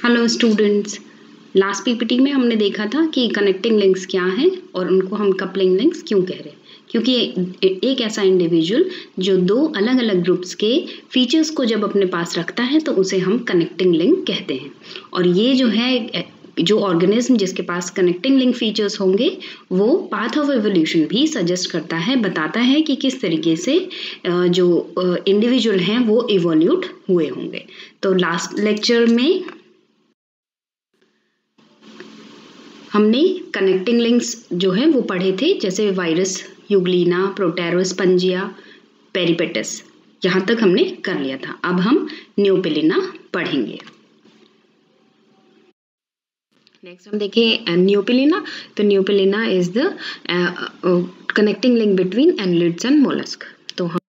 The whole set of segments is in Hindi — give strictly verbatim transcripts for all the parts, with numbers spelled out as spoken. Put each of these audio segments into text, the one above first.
हेलो स्टूडेंट्स, लास्ट पीपीटी में हमने देखा था कि कनेक्टिंग लिंक्स क्या है और उनको हम कपलिंग लिंक्स क्यों कह रहे हैं। क्योंकि एक ऐसा इंडिविजुअल जो दो अलग अलग ग्रुप्स के फीचर्स को जब अपने पास रखता है तो उसे हम कनेक्टिंग लिंक कहते हैं। और ये जो है जो ऑर्गेनिज्म जिसके पास कनेक्टिंग लिंक फीचर्स होंगे वो पाथ ऑफ एवोल्यूशन भी सजेस्ट करता है, बताता है कि किस तरीके से जो इंडिविजुअल हैं वो इवोल्यूट हुए होंगे। तो लास्ट लेक्चर में हमने कनेक्टिंग लिंक्स जो है वो पढ़े थे, जैसे वायरस, यूग्लिना, प्रोटेरोस्पंजिया, पेरिपेटस। यहाँ तक हमने कर लिया था। अब हम न्यूपेलिना पढ़ेंगे। नेक्स्ट हम देखें न्यूपेलिना। तो Neopilina is the connecting link between annelids and mollusc. तो हम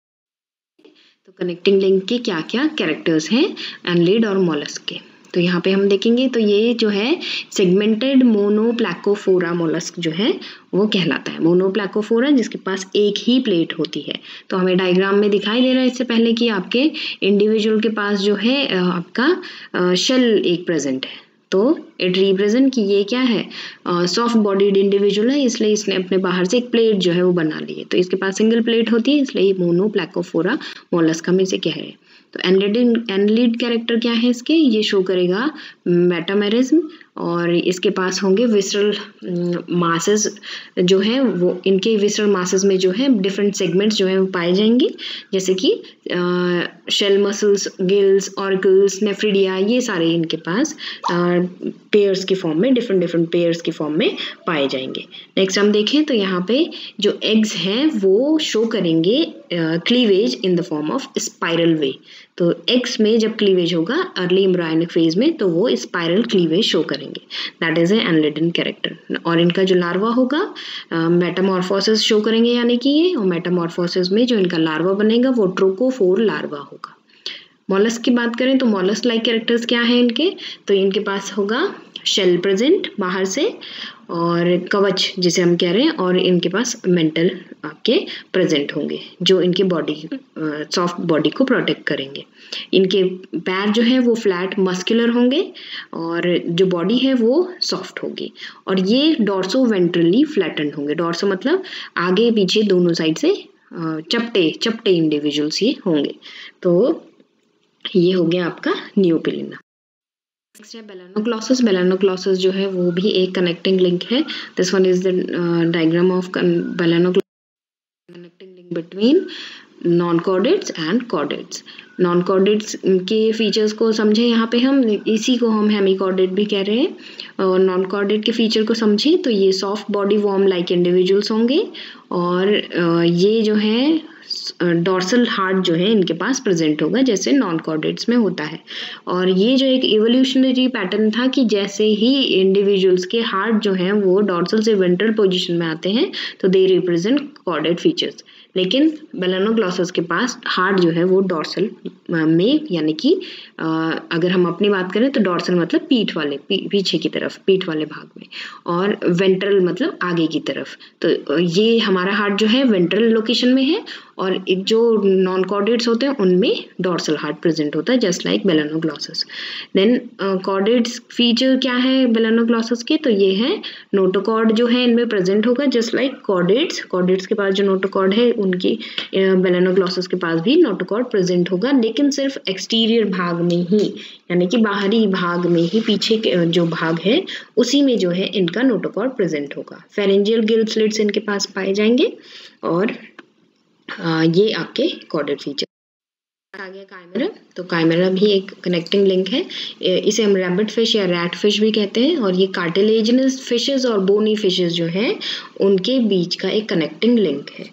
तो कनेक्टिंग लिंक के क्या क्या कैरेक्टर्स हैं एनलिड और मोलस्क के, तो यहाँ पे हम देखेंगे। तो ये जो है सेगमेंटेड मोनोप्लैकोफोरा मोलस्क जो है वो कहलाता है। मोनोप्लैकोफोरा जिसके पास एक ही प्लेट होती है। तो हमें डायग्राम में दिखाई दे रहा है इससे पहले कि आपके इंडिविजुअल के पास जो है आपका शेल एक प्रेजेंट है। तो इट रिप्रेजेंट कि ये क्या है, सॉफ्ट बॉडीड इंडिविजुअल है, इसलिए इसने अपने बाहर से एक प्लेट जो है वो बना ली है। तो इसके पास सिंगल प्लेट होती है, इसलिए मोनोप्लैकोफोरा मोलस्क हम इसे कह रहे हैं। तो एनलिड एनलिड कैरेक्टर क्या है इसके, ये शो करेगा मेटामेरिज्म, और इसके पास होंगे विसरल मासेस जो है वो, इनके विसरल मासेस में जो है डिफरेंट सेगमेंट्स जो है वो पाए जाएंगे, जैसे कि shell muscles, gills, organs, nephridia, ये सारे इनके पास पेयर्स की फॉर्म में, डिफरेंट डिफरेंट पेयर्स की फॉर्म में पाए जाएंगे। नेक्स्ट हम देखें तो यहाँ पे जो एग्स हैं वो शो करेंगे cleavage in the form of spiral way. तो एग्स में जब क्लीवेज होगा अर्ली एम्ब्रायोनिक फेज में तो वो स्पाइरल क्लीवेज शो करेंगे, that is a annelidan character. और इनका जो लार्वा होगा मेटामॉर्फोसिस शो करेंगे, यानी कि ये, और मेटामॉर्फोसिस में जो इनका लार्वा बनेगा वो ट्रोकोफोर लार्वा होगा। मॉलस्क की बात करें तो मॉलस्क लाइक कैरेक्टर्स क्या हैं इनके, तो इनके पास होगा शेल प्रेजेंट बाहर से और कवच जिसे हम कह रहे हैं, और इनके पास मेंटल आपके प्रेजेंट होंगे जो इनकी बॉडी, सॉफ्ट बॉडी को प्रोटेक्ट करेंगे। इनके पैर जो है वो फ्लैट मस्कुलर होंगे और जो बॉडी है वो सॉफ्ट होगी, और ये डॉर्सो वेंट्रली फ्लैटेंड होंगे। डॉर्सो मतलब आगे पीछे दोनों साइड से चपटे चपटे इंडिविजुअल्स ये होंगे। तो ये हो गया आपका न्यूपेलिना। नेक्स्ट है बेलानोग्लॉसस। बेलानोग्लॉसस जो है वो भी एक कनेक्टिंग लिंक है। This one is the diagram of Balanoglossus, connecting link between non chordates and chordates. Non chordates के फीचर्स को समझें यहाँ पे हम, इसी को हम हेमिकॉर्डेट भी कह रहे हैं। और नॉन कॉर्डेट के फीचर को समझें तो ये soft body worm like individuals होंगे, और ये जो है डॉर्सल हार्ट जो है इनके पास प्रेजेंट होगा जैसे नॉन कॉर्डेट्स में होता है। और ये जो एक इवोल्यूशनरी पैटर्न था कि जैसे ही इंडिविजुअल्स के हार्ट जो हैं वो डॉर्सल से वेंट्रल पोजीशन में आते हैं तो दे रिप्रेजेंट कॉर्डेट फीचर्स, लेकिन बेलानोग्लॉसस के पास हार्ट जो है वो डॉर्सल में, यानी कि अगर हम अपनी बात करें तो डॉर्सल मतलब पीठ वाले, पी, पीछे की तरफ, पीठ वाले भाग में, और वेंट्रल मतलब आगे की तरफ। तो ये हमारा हार्ट जो है वेंट्रल लोकेशन में है, और एक जो नॉन कॉर्डेट्स होते हैं उनमें डॉर्सल हार्ट प्रेजेंट होता है, just like Balanoglossus. Then chordates feature क्या है बेलानोग्लॉसस के, तो ये है नोटोकॉर्ड जो है इनमें प्रेजेंट होगा जस्ट लाइक कॉर्डेट्स। कॉर्डेट्स के पास जो नोटोकॉर्ड है उनकी बेलानोग्लॉसस के पास भी नोटोकॉर्ड प्रेजेंट होगा, लेकिन सिर्फ एक्सटीरियर भाग में ही, यानी कि बाहरी भाग में ही, पीछे के जो भाग है उसी में जो है इनका नोटोकॉर्ड प्रेजेंट होगा। फेरेंजियल गिल स्लिट्स इनके पास पाए जाएंगे, और आ, ये आपके कॉर्डेट फीचर। आ गया काइमेरा। तो काइमेरा भी एक कनेक्टिंग लिंक है, इसे हम रैबिट फिश या रैट फिश भी कहते हैं, और ये कार्टिलेजिनस फिशेस और बोनी फिशेस जो हैं उनके बीच का एक कनेक्टिंग लिंक है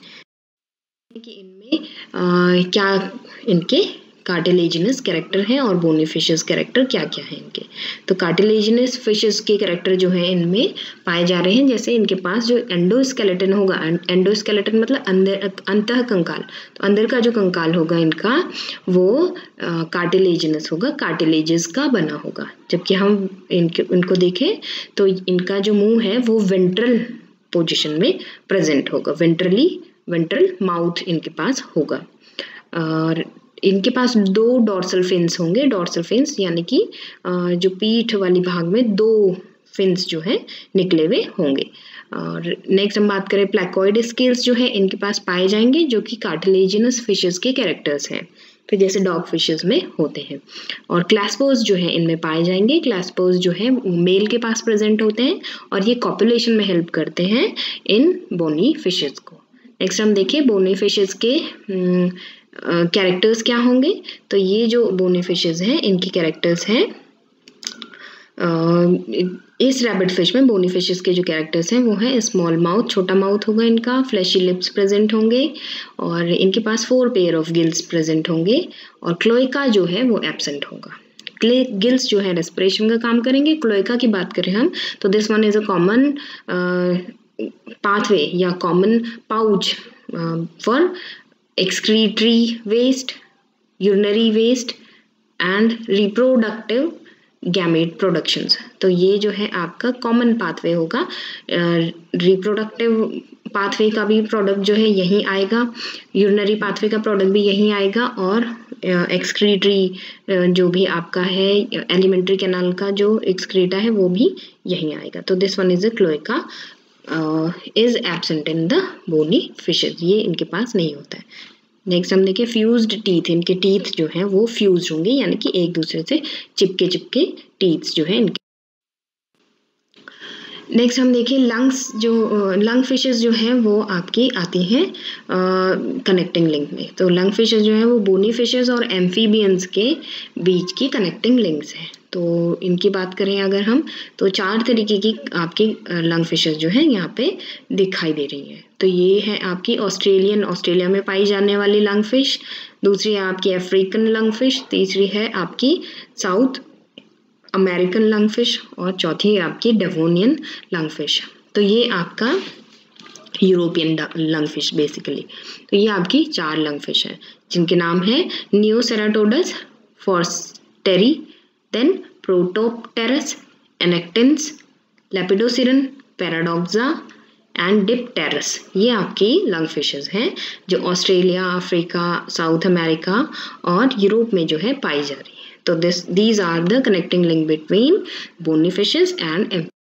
कि इनमें आ, क्या इनके कार्टिलेजिनस कैरेक्टर हैं और बोनी फिशेस कैरेक्टर क्या क्या है इनके। तो कार्टिलेजिनस फिशेस के कैरेक्टर जो है इनमें पाए जा रहे हैं, जैसे इनके पास जो एंडोस्केलेटन होगा, एंडोस्केलेटन मतलब अंदर, अंतः कंकाल, तो अंदर का जो कंकाल होगा इनका वो कार्टिलेजिनस होगा, कार्टिलेजेस का बना होगा। जबकि हम इनके इनको देखें तो इनका जो मुंह है वो वेंट्रल पोजिशन में प्रेजेंट होगा, वेंट्रली वेंट्रल माउथ इनके पास होगा। और इनके पास दो डॉर्सल फिन्स होंगे, डॉर्सल फिन्स यानी कि जो पीठ वाली भाग में दो फिन्स जो है निकले हुए होंगे। और नेक्स्ट हम बात करें प्लैकोइड स्केल्स जो है इनके पास पाए जाएंगे, जो कि कार्टिलेजिनस फिशेस के कैरेक्टर्स हैं, तो जैसे डॉग फिशेस में होते हैं। और क्लैस्पोज जो है इनमें पाए जाएंगे, क्लैस्पोज जो है मेल के पास प्रेजेंट होते हैं और ये कॉपुलेशन में हेल्प करते हैं इन बोनी फिशेस को। नेक्स्ट हम देखिए बोनी फिशेस के कैरेक्टर्स uh, क्या होंगे। तो ये जो बोनी फिशेस हैं इनकी कैरेक्टर्स हैं, uh, इस रैबिट फिश में बोनी फिशेस के जो कैरेक्टर्स हैं वो है स्मॉल माउथ, छोटा माउथ होगा इनका, फ्लैशी लिप्स प्रेजेंट होंगे और इनके पास four pair of gills present होंगे और क्लोएका जो है वो एब्सेंट होगा। क्ले गिल्स जो है रेस्पिरेशन का काम करेंगे। क्लोएका की बात करें हम तो this one is a common pathway या common pouch for excretory waste, urinary waste and reproductive gamete productions। तो ये जो है आपका कॉमन पाथवे होगा। रिप्रोडक्टिव पाथवे का भी प्रोडक्ट जो है यहीं आएगा, यूरिनरी पाथवे का प्रोडक्ट भी यहीं आएगा और एक्सक्रीटरी जो भी आपका है एलिमेंट्री कैनाल का जो एक्सक्रीटा है वो भी यहीं आएगा। तो this one is a cloaca is absent in the bony fishes, ये इनके पास नहीं होता है। नेक्स्ट हम देखिए फ्यूज्ड टीथ, इनके टीथ जो हैं वो फ्यूज होंगे यानी कि एक दूसरे से चिपके चिपके टीथ जो है इनके। नेक्स्ट हम देखिए लंग्स, जो लंग फिशेस जो हैं वो आपकी आती हैं कनेक्टिंग लिंक में। तो लंग फिशेस जो हैं वो बोनी फिशेस और एम्फीबियंस के बीच की कनेक्टिंग लिंक्स हैं। तो इनकी बात करें अगर हम तो चार तरीके की आपकी लंग फिशेस जो है यहाँ पे दिखाई दे रही हैं। तो ये है आपकी ऑस्ट्रेलियन, ऑस्ट्रेलिया में पाई जाने वाली लंग फिश, दूसरी है आपकी अफ्रीकन लंग फिश, तीसरी है आपकी साउथ अमेरिकन लंग फिश और चौथी है आपकी डेवोनियन लंग फिश। तो ये आपका यूरोपियन लंग फिश बेसिकली। तो ये आपकी चार लंग फिश है जिनके नाम है Neoceratodus, forsteri, then Protopterus, annectens, Lepidosiren, paradoxa and Dipterus. ये आपकी लंग फिशेस हैं जो ऑस्ट्रेलिया, अफ्रीका, साउथ अमेरिका और यूरोप में जो है पाई जा रही है। तो this these are the connecting link between bony fishes and em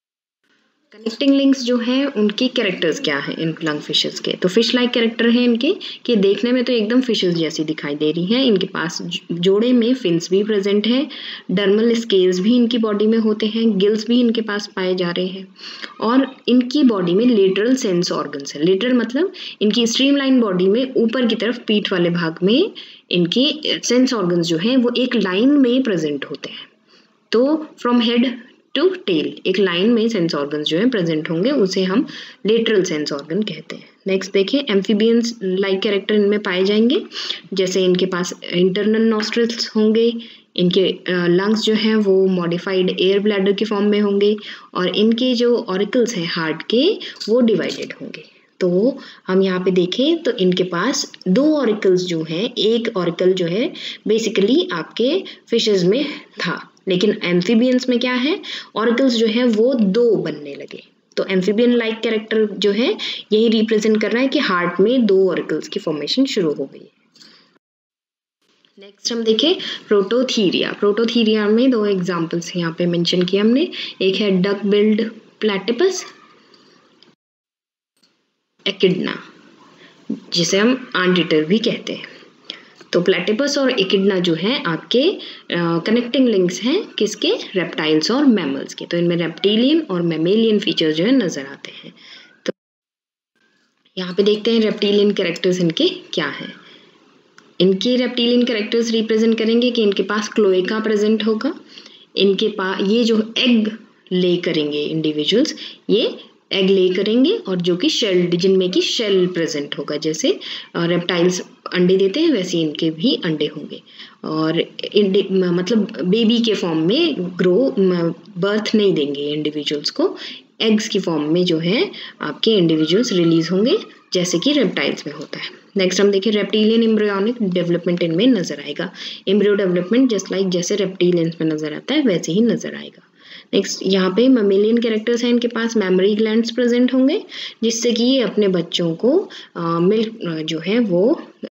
connecting links जो हैं उनकी कैरेक्टर्स क्या है इन लंग फिशेस के। तो फिश लाइक कैरेक्टर है इनके कि देखने में तो एकदम फिशेस जैसी दिखाई दे रही हैं। इनके पास जोड़े में फिन्स भी प्रेजेंट हैं, डर्मल स्केल्स भी इनकी बॉडी में होते हैं, गिल्स भी इनके पास पाए जा रहे हैं और इनकी बॉडी में लेटरल सेंस ऑर्गन्स है। लेटरल मतलब इनकी स्ट्रीमलाइन बॉडी में ऊपर की तरफ पीठ वाले भाग में इनके सेंस ऑर्गन्स जो हैं वो एक लाइन में प्रेजेंट होते हैं। तो फ्रॉम हेड टू टेल एक लाइन में सेंस ऑर्गन्स जो है प्रेजेंट होंगे, उसे हम लेटरल सेंस ऑर्गन कहते हैं। नेक्स्ट देखिए एम्फीबियंस लाइक कैरेक्टर इनमें पाए जाएंगे, जैसे इनके पास इंटरनल नॉस्ट्रिल्स होंगे, इनके लंग्स जो हैं वो मॉडिफाइड एयर ब्लैडर के फॉर्म में होंगे और इनके जो ऑरिकल्स हैं हार्ट के वो डिवाइडेड होंगे। तो हम यहाँ पे देखें तो इनके पास दो ऑरिकल्स जो हैं, एक ऑरिकल जो है बेसिकली आपके फिशेस में था, लेकिन एम्फीबियंस में क्या है ऑरिकल्स जो है वो दो बनने लगे। तो एम्फीबियन लाइक कैरेक्टर जो है यही रिप्रेजेंट कर रहा है कि हार्ट में दो ऑरिकल्स की फॉर्मेशन शुरू हो गई है। नेक्स्ट हम देखें प्रोटोथीरिया। प्रोटोथीरिया में दो एग्जांपल्स यहाँ पे मेंशन किए हमने, एक है डक बिल्ड प्लैटिपस, एकिडना जिसे हम आंटीटर भी कहते हैं। तो प्लैटिपस और एकिडना जो है आपके कनेक्टिंग लिंक्स हैं किसके, रेप्टाइल्स और मैमल्स के। तो इनमें रेप्टिलियन और मैमेलियन फीचर्स जो है नजर आते हैं। तो यहाँ पे देखते हैं रेप्टिलियन कैरेक्टर्स इनके क्या हैं। इनके रेप्टिलियन कैरेक्टर्स रिप्रेजेंट करेंगे कि इनके पास क्लोएका प्रेजेंट होगा, इनके पास ये जो एग ले करेंगे इंडिविजुअल्स, ये एग ले करेंगे और जो कि शेल्ड, जिनमें कि शेल प्रेजेंट होगा, जैसे रेप्टाइल्स अंडे देते हैं वैसे इनके भी अंडे होंगे और मतलब बेबी के फॉर्म में ग्रो बर्थ नहीं देंगे इंडिविजुअल्स को, एग्स की फॉर्म में जो है आपके इंडिविजुअल्स रिलीज होंगे जैसे कि रेप्टाइल्स में होता है। नेक्स्ट हम देखिए रेप्टिलियन एम्ब्रियोनिक डेवलपमेंट इनमें नजर आएगा। एम्ब्रियो डेवलपमेंट जस्ट लाइक जैसे रेप्टिलियंस में नजर आता है वैसे ही नजर आएगा। नेक्स्ट यहाँ पे ममेलियन कैरेक्टर्स हैं, इनके पास मेमोरी ग्लैंड्स प्रेजेंट होंगे जिससे कि ये अपने बच्चों को मिल्क जो है वो